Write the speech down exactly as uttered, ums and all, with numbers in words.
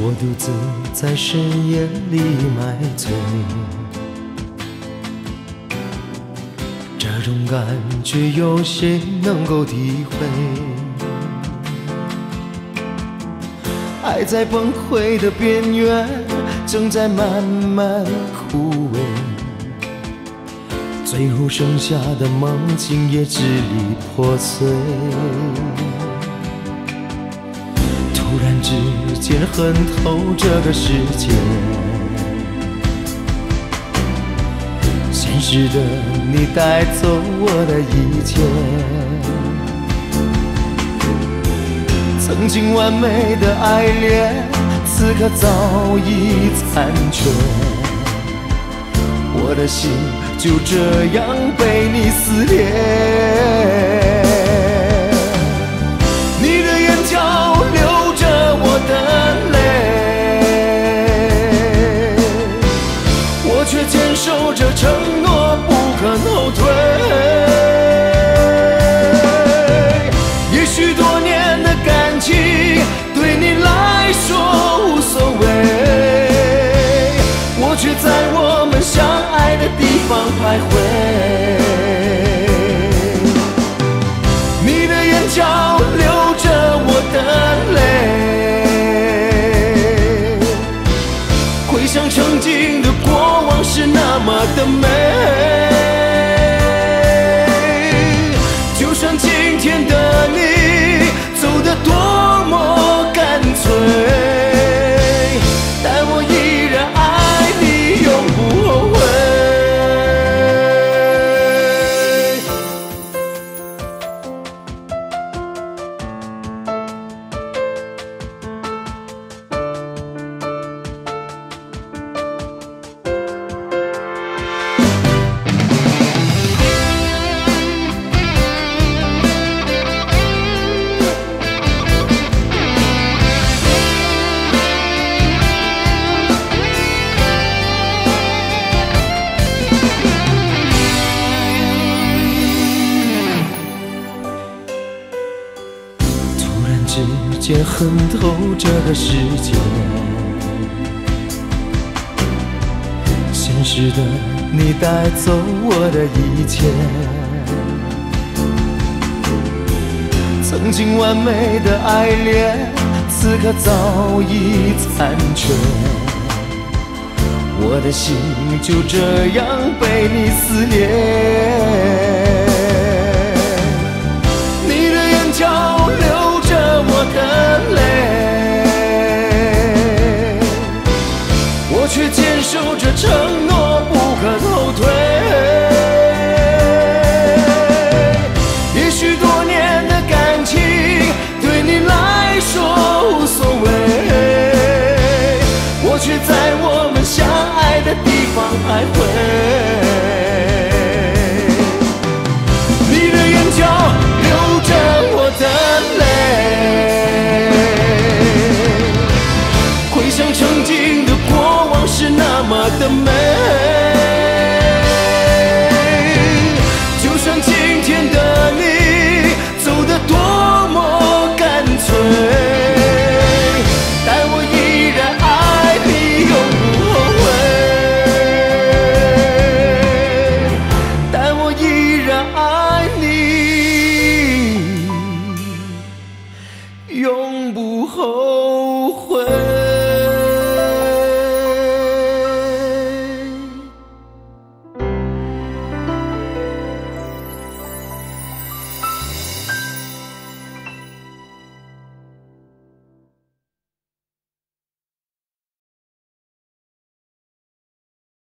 我独自在深夜里买醉，这种感觉有谁能够体会？爱在崩溃的边缘，正在慢慢枯萎，最后剩下的梦境也支离破碎。突然之间恨透这个世界，现实的你带走我的一切，曾经完美的爱恋，此刻早已残缺，我的心就这样被你撕裂。你的眼角流着我的泪，我却坚守着承诺不肯后退。也许多年的感情对你来说无所谓，我却在我们相爱的地方徘徊。你的眼角流着我的泪，回想曾经的过往是那么的美，就算今天的你走得多么干脆，但我依然爱你，永不后悔。之间恨透这个世界，现实的你带走我的一切，曾经完美的爱恋，此刻早已残缺，我的心就这样被你撕裂。